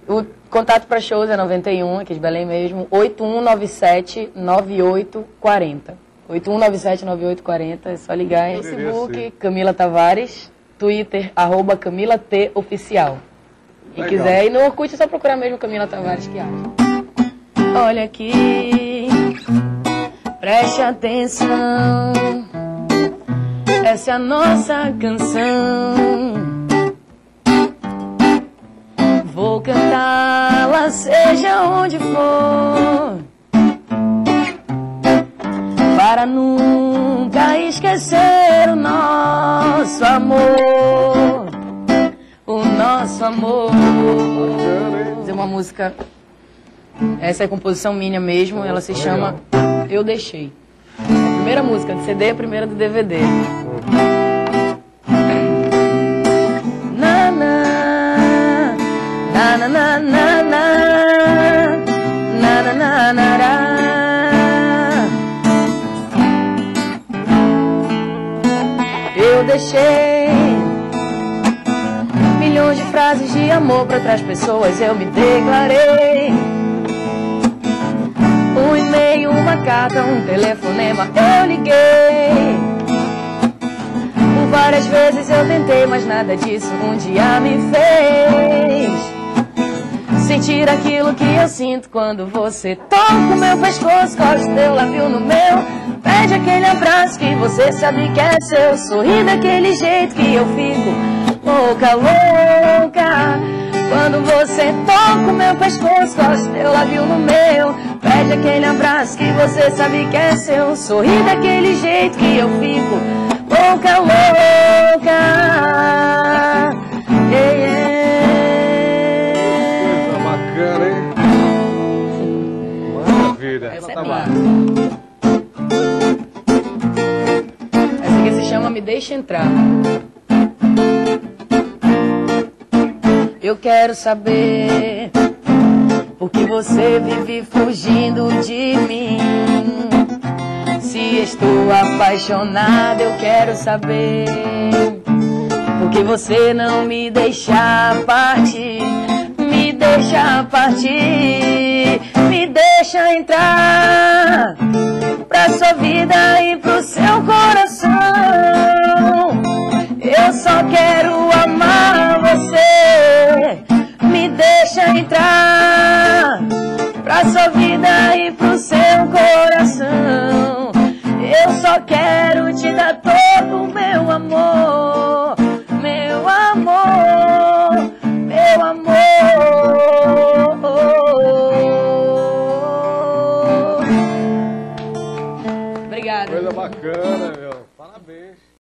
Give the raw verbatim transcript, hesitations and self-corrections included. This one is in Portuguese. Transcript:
O contato para shows é noventa e um, aqui de Belém mesmo, oito um nove sete nove oito quatro zero. oito um nove sete nove oito quatro zero, é só ligar em Facebook, Camila Tavares, Twitter, arroba Camila T Oficial. Quem quiser, e no Orkut é só procurar mesmo Camila Tavares que acha. Olha aqui, preste atenção, essa é a nossa canção. Vou cantá-la seja onde for, para nunca esquecer o nosso amor, o nosso amor. Vou fazer uma música, essa é composição minha mesmo, ela se chama Eu Deixei. A primeira música do C D, a primeira do D V D. Na, na, na, na, na, na, na, na, na, na, na. Eu deixei milhões de frases de amor para outras pessoas, eu me declarei. Um e-mail, uma carta, um telefonema, eu liguei. Por várias vezes eu tentei, mas nada disso um dia me fez sentir aquilo que eu sinto quando você toca o meu pescoço, costa o teu lábio no meu, pede aquele abraço que você sabe que é seu, sorri daquele jeito que eu fico louca, louca. Quando você toca o meu pescoço, costa o teu lábio no meu, pede aquele abraço que você sabe que é seu, sorri daquele jeito que eu fico louca, louca. Yeah, yeah. Bacana, hein? Maravilha. Essa é minha. Essa aqui se chama Me Deixa Entrar. Eu quero saber por que você vive fugindo de mim. Se estou apaixonada, eu quero saber por que você não me deixa partir. Me deixa partir, me deixa entrar pra sua vida e pro seu coração. Eu só quero amar você. Me deixa entrar pra sua vida e pro seu coração. Eu só quero te dar todo o meu amor, meu amor, meu amor. Obrigada. Coisa bacana, meu. Parabéns.